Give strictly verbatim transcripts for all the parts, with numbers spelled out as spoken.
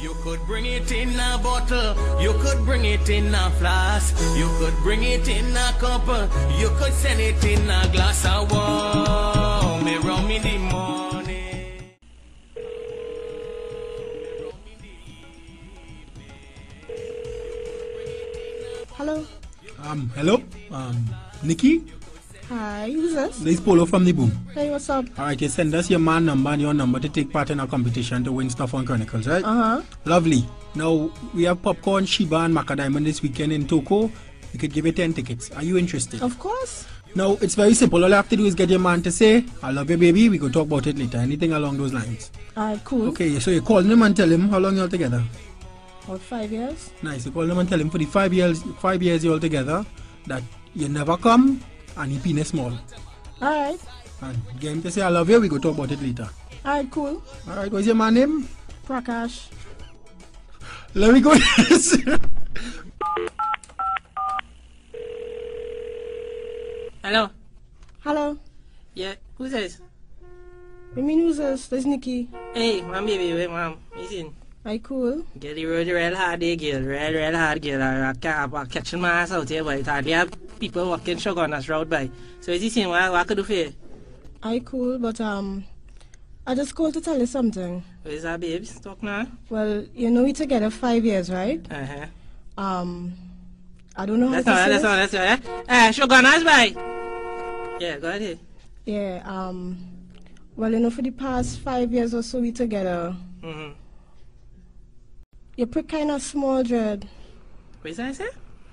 You could bring it in a bottle, you could bring it in a flask, you could bring it in a cup, you could send it in a glass of water. Me rum in the morning. Hello. Um, hello. Um, Nikki. Hi, who's this? This is Polo from the Boom. Hey, what's up? Alright, you send us your man number and your number to take part in our competition to win stuff on Chronicles, right? Uh-huh. Lovely. Now, we have Popcorn, Sheba and Macadamia this weekend in Toko. We could give you ten tickets. Are you interested? Of course. Now, it's very simple. All you have to do is get your man to say, I love you, baby. We could talk about it later. Anything along those lines. Alright, cool. Okay, so you call him and tell him how long you're together. About five years. Nice. You call him and tell him for the five years, five years you're all together, that you never come and he penis small. Alright. And get him to say I love you, we go talk about it later. Alright, cool. Alright, what's your man name? Prakash. Let me go. Hello. Hello. Yeah, who's this? You mean who's this? This is Nikki. Hey, my baby, wait, mom. Listen. Alright, cool. Get the road real hard, eh, girl. Real, real hard, girl. I can't, I'm catching my ass out here, but it's hardly have people walking sugar on us road by. So is he saying what, what I could do for you? Alright, cool, but um, I just called to tell you something. What is that, babes? Talk now. Well, you know we together five years, right? Uh-huh. Um, I don't know how That's to all, say that's it. all, that's all, yeah? Eh, sugar on us by. Yeah, go ahead. Yeah, um, well, you know, for the past five years or so we together, Mm-hmm. you're pretty kind of small, Dread. What is that, say?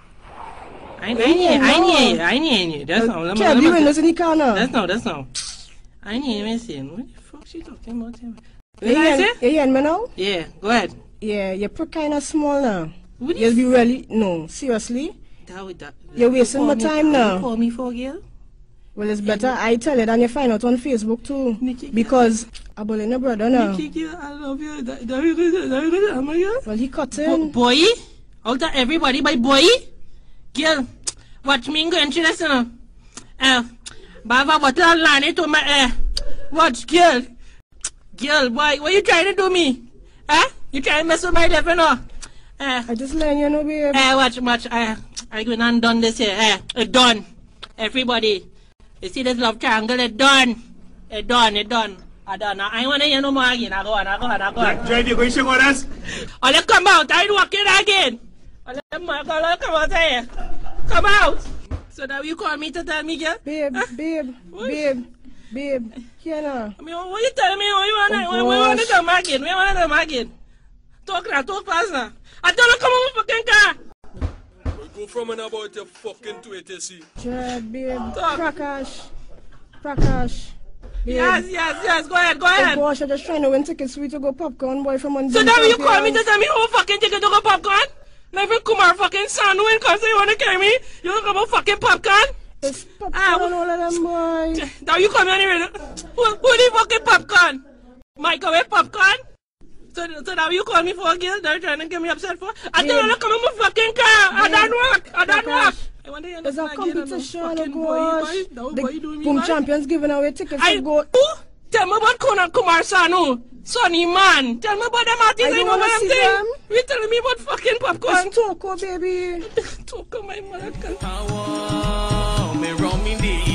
I ain't hear you, I ain't hear you, I ain't hear you. That's not, let me, Kev, let you me, windows in the corner. that's not, that's not. I ain't hear you saying, what the fuck she talking about here? What You did I hear- say? you hearing me now? Yeah, go ahead. Yeah, you're pretty kind of small now. What You'll is be really, no, seriously? that with that? You're wasting my Call me- time now. You call me for girl? Well, it's better I tell you than you find out on Facebook too. Nikki, Because I'm bullying your brother now. Nikki, girl, I love you. That, that, that, that, that, that, oh my God. Well, he cut Bo- in. boy? Out of everybody by boy? Girl, watch me go into this now. Uh, Bava bottle of land to my uh, watch, girl. Girl, boy, what you trying to do me? Huh? You trying to mess with my life, you know? Uh, I just letting you know, babe. uh, watch, watch. Uh, I going and done this here. Uh, it done. Everybody. You see this love triangle? It done. It done. It done. I done. I ain't want to hear no more again. I go on. I go on. I go on. Drive, you going to shake on us? Oh, let come out. I ain't walking again. Oh, let my girl come out here. Come out. So now you call me to tell me, girl? Babe, Huh? babe, What? babe, babe. Here now. I mean, what you telling me? What you want to Oh, what you want to gosh. tell me again? What you want to tell me again? Talk now. Talk fast now. I tell her come on my fucking car. Go from and about your fucking Twitter, see. Dread, babe. Talk. Prakash. Prakash. Babe. Yes, yes, yes. Go ahead. Go Oh ahead. gosh, I'm just trying to win tickets for you to go popcorn, boy, from on So now you call me to tell me who fucking ticket to go popcorn? Now if you come our fucking son win cause you want to carry me, you don't come about fucking popcorn? It's popcorn, Ah, all of them, boy. Now you come anyway. Who, who the fucking popcorn? Microwave popcorn? So, so now you call me for a girl that you're trying to get me upset for? I Babe. tell her to come in my fucking car. I Babe. don't work. I don't Prakash. work. I want to hear It's a nothing again, and competition, no oh fucking gosh. boy, boy. No The boy doing me Boom bad. Champions giving away tickets I, to go. who? Tell me about Conan Kumar Sanu. Sonny man. Tell me about them artists. I I don't know wanna what I'm see saying. them. You telling me about fucking popcorn? It's Toko, baby. Talk on my mother. Power, me rum in the